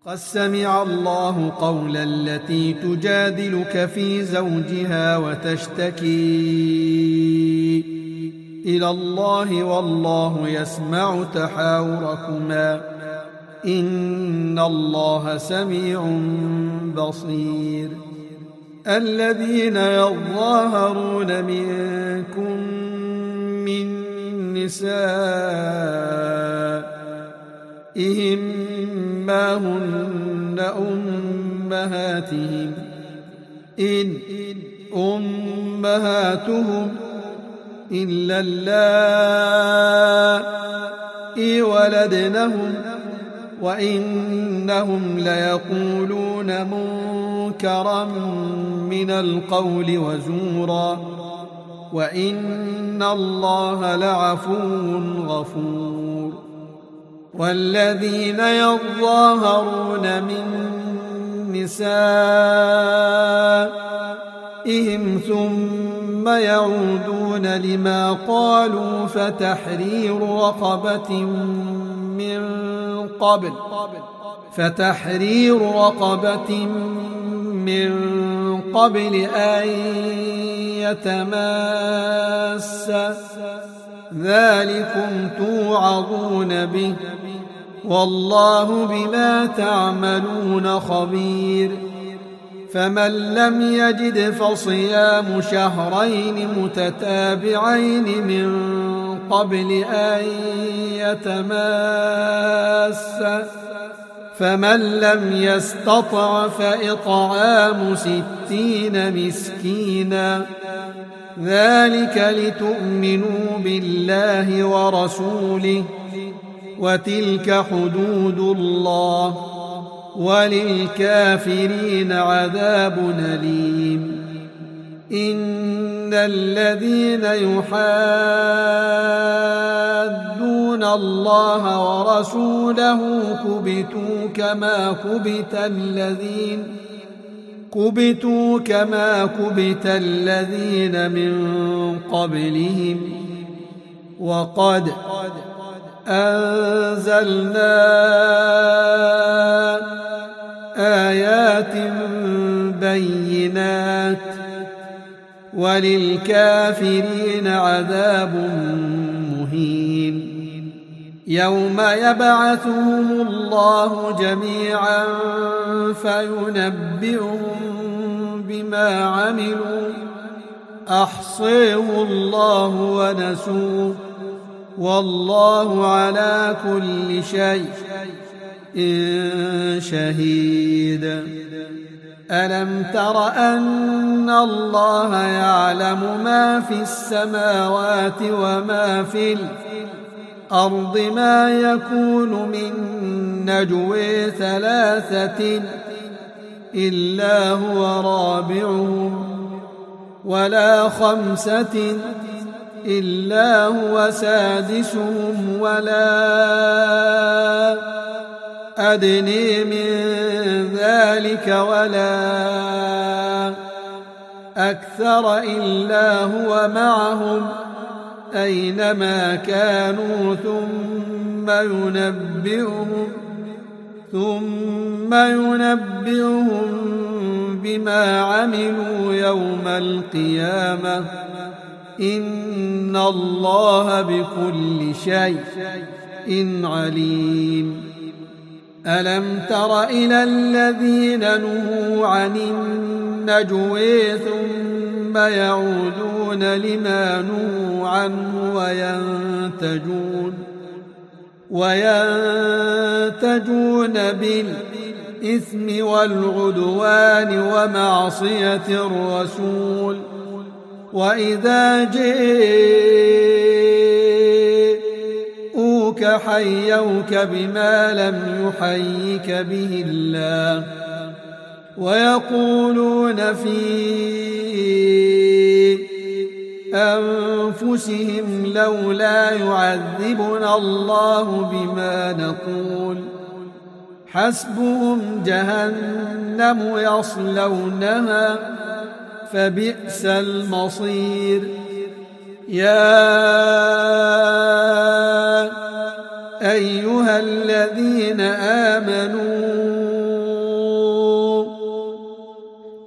قد سمع الله قول التي تجادلك في زوجها وتشتكي إلى الله والله يسمع تحاوركما إن الله سميع بصير. الذين يظاهرون منكم من نسائهم ما هن أمهاتهم إن أمهاتهم إلا اللائي ولدنهم وإنهم ليقولون منكرا من القول وزورا وإن الله لعفو غفور. والذين يظاهرون من نسائهم ثم يعودون لما قالوا فتحرير رقبة من قبل أن يتماسا ذلكم توعظون به والله بما تعملون خبير. فمن لم يجد فصيام شهرين متتابعين من قبل أن يتماسا فمن لم يستطع فإطعام 60 مسكينا ذلك لتؤمنوا بالله ورسوله وتلك حدود الله وللكافرين عذاب أليم. إن الذين يحادون الله ورسوله كبتوا كما كبت الذين من قبلهم وقد أنزلنا آيات بينات وللكافرين عذاب مهين. يوم يبعثهم الله جميعا فينبئهم بما عملوا أحصيه الله ونسوه والله على كل شيء شهيد. ألم تر أن الله يعلم ما في السماوات وما في الأرض ما يكون من نجوى 3 إلا هو رابعهم ولا 5 إلا هو سادسهم ولا أدني من ذلك ولا أكثر إلا هو معهم أينما كانوا ثم ينبئهم بما عملوا يوم القيامة إن الله بكل شيء عليم. ألم تر إلى الذين نهوا عن النجوى ثم يعودون لما نهوا عنه وينتجون بالإثم والعدوان ومعصية الرسول وإذا جاءوك حيوك بما لم يحيك به الله ويقولون في أنفسهم لولا يعذبنا الله بما نقول حسبهم جهنم يصلونها فبئس المصير. يا أيها الذين آمنوا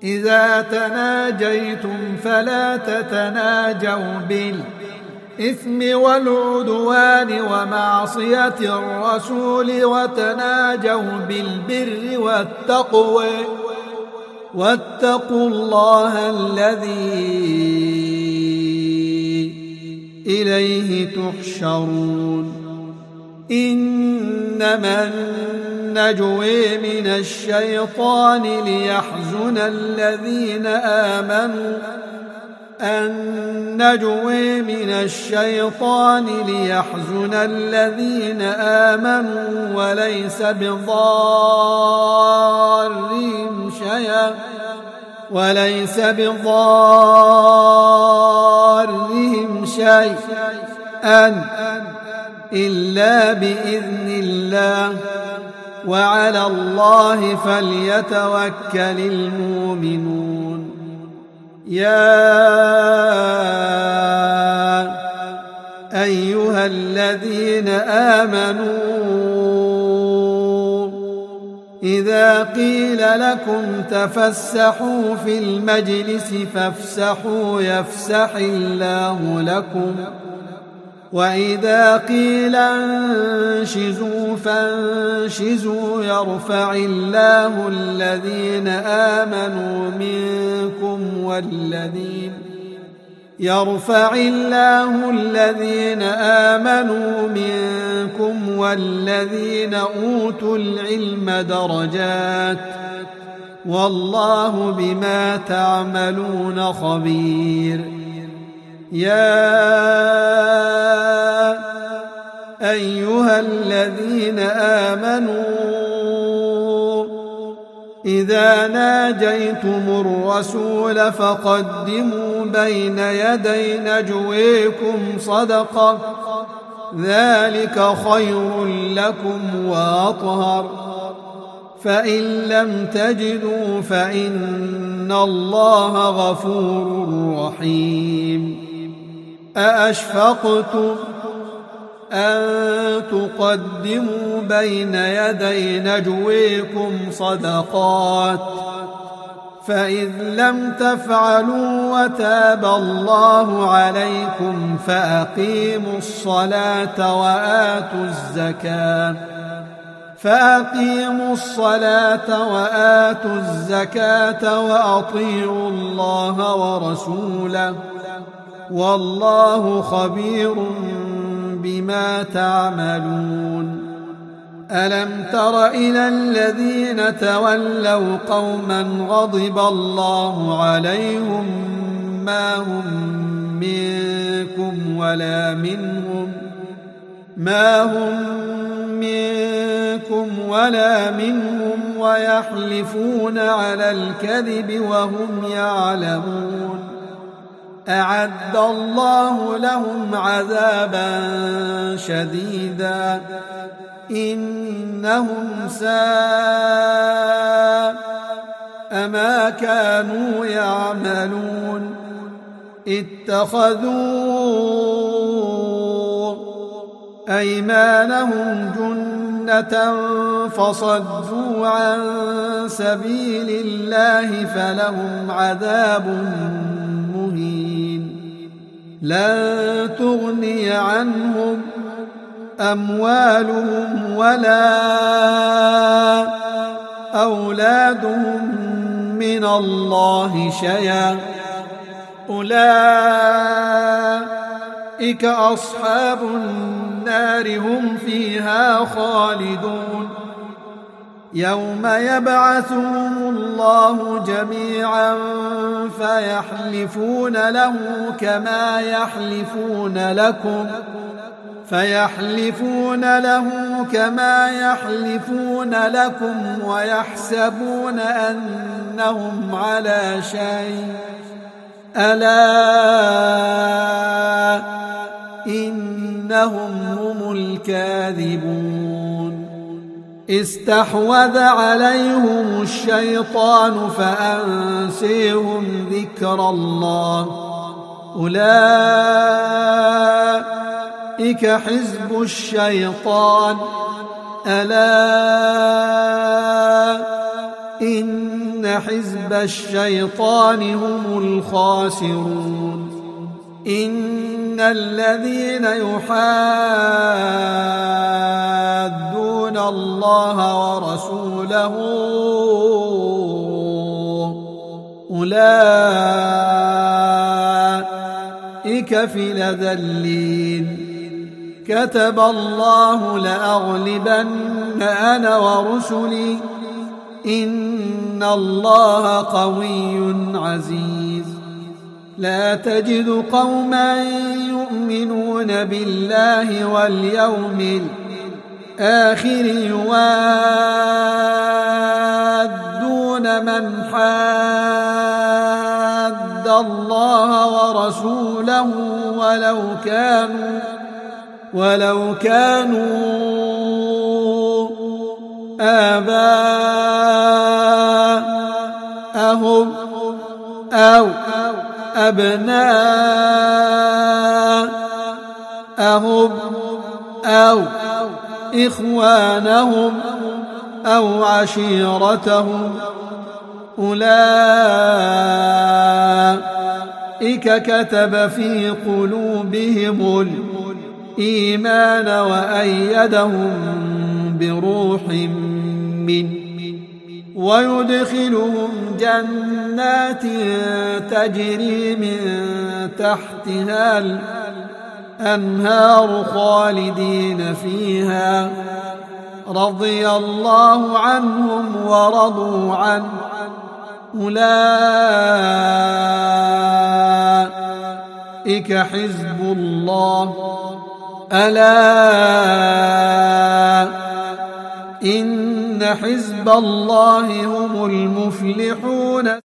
إذا تناجيتم فلا تتناجوا بالإثم والعدوان ومعصية الرسول وتناجوا بالبر والتقوى واتقوا الله الذي إليه تحشرون إنما النجوى من الشيطان ليحزن الذين آمنوا وليس بضارهم شيئا إلا بإذن الله وعلى الله فليتوكل المؤمنون يا أيها الذين آمنوا إذا قيل لكم تفسحوا في المجلس فافسحوا يفسح الله لكم وإذا قيل انشزوا فانشزوا يرفع الله الذين آمنوا منكم والذين أوتوا العلم درجات والله بما تعملون خبير يا أيها الذين آمنوا إذا ناجيتم الرسول فقدموا بين يدي نجويكم صدقة ذلك خير لكم وأطهر فإن لم تجدوا فإن الله غفور رحيم أأشفقتم أن تقدموا بين يدي نجويكم صدقات فإذ لم تفعلوا وتاب الله عليكم فأقيموا الصلاة وآتوا الزكاة وأطيعوا الله ورسوله والله خبير بما تعملون ألم تر إلى الذين تولوا قوما غضب الله عليهم ما هم منكم ولا منهم ويحلفون على الكذب وهم يعلمون أعد الله لهم عذابا شديدا إنهم ساء ما كانوا يعملون اتخذوا أيمانهم جنة فصدوا عن سبيل الله فلهم عذاب مهين لن تغني عنهم أموالهم ولا أولادهم من الله شيئا أولئك أصحاب النار هم فيها خالدون يوم يبعثهم الله جميعا فيحلفون له كما يحلفون لكم ويحسبون أنهم على شيء ألا إنهم هم الكاذبون استحوذ عليهم الشيطان فأنسيهم ذكر الله أولئك حزب الشيطان ألا إن إن حزب الشيطان هم الخاسرون إن الذين يحادون الله ورسوله أولئك في الأذلين كتب الله لأغلبن أنا ورسلي إن الله قوي عزيز لا تجد قوما يؤمنون بالله واليوم الآخر يوادون من حاد الله ورسوله ولو كانوا آباءهم أو أبناءهم أو إخوانهم أو عشيرتهم أولئك كتب في قلوبهم الإيمان وأيدهم بروح منه ويدخلهم جنات تجري من تحتها الأنهار خالدين فيها رضي الله عنهم ورضوا عنه أولئك حزب الله ألا إن حزب الله هم المفلحون.